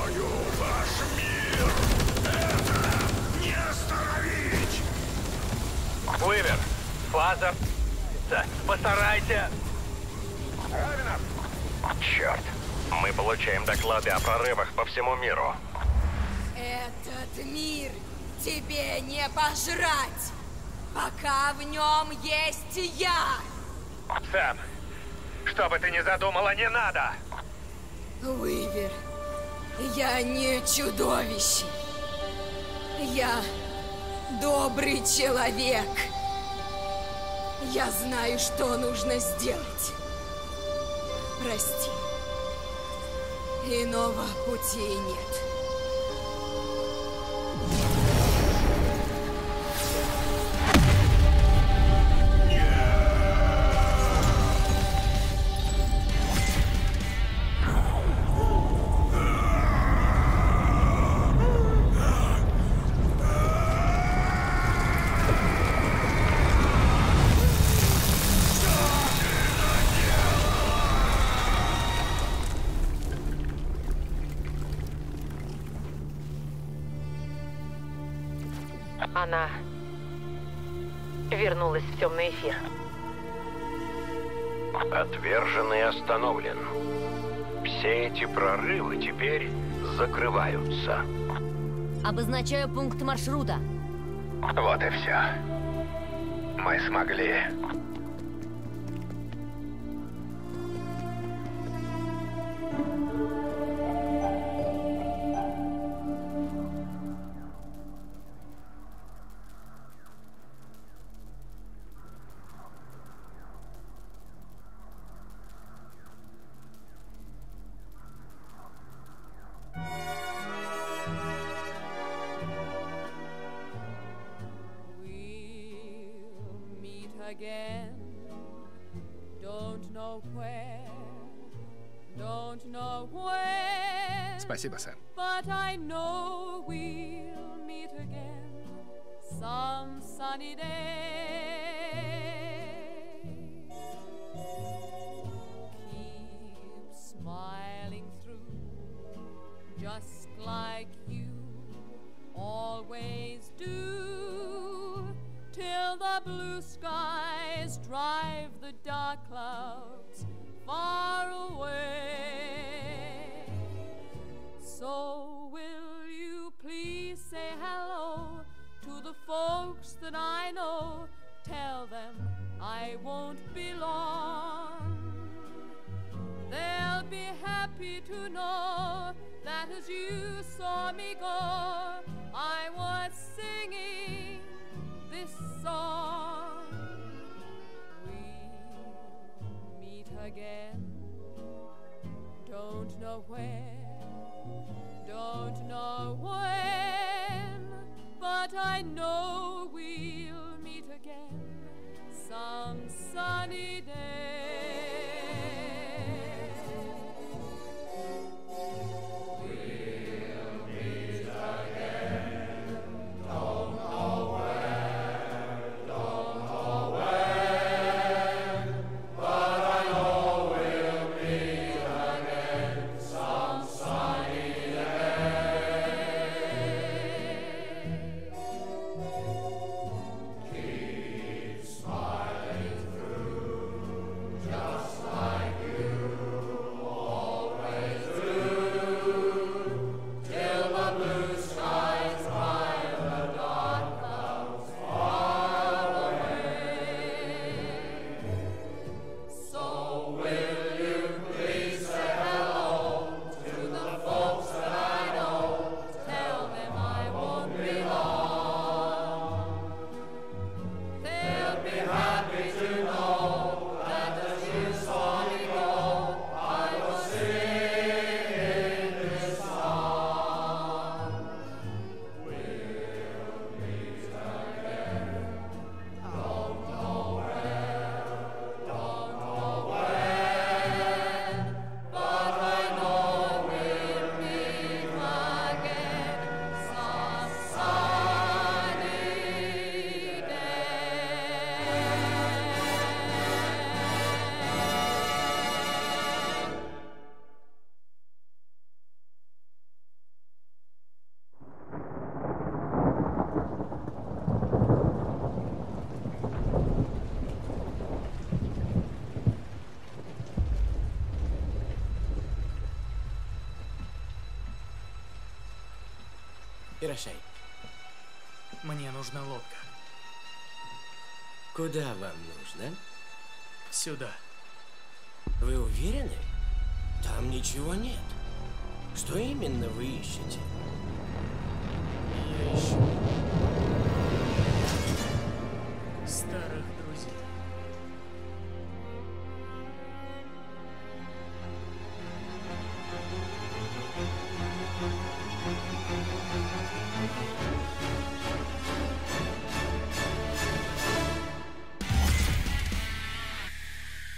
Знаю ваш мир! Это не остановить! Уивер, фазер, постарайся! Равенов! Черт, мы получаем доклады о прорывах по всему миру. Этот мир тебе не пожрать, пока в нем есть я! Сэм, что бы ты ни задумала, не надо! Уивер, я не чудовище. Я добрый человек. Я знаю, что нужно сделать. Прости. Иного пути нет. Она вернулась в темный эфир. Отверженный остановлен. Все эти прорывы теперь закрываются. Обозначаю пункт маршрута. Вот и все. Мы смогли. Again, don't know where, don't know when. Спасибо, Сэм. But I know we'll meet again some sunny day. Keep smiling through, just like you always do. Till the blue skies drive the dark clouds far away. So will you please say hello to the folks that I know? Tell them I won't be long. They'll be happy to know that as you saw me go, I was singing this song. We'll meet again. Don't know where, don't know when, but I know we'll meet again some sunny day. Ирашай. Мне нужна лодка. Куда вам нужно? Сюда. Вы уверены? Там ничего нет. Что именно вы ищете? Я ищу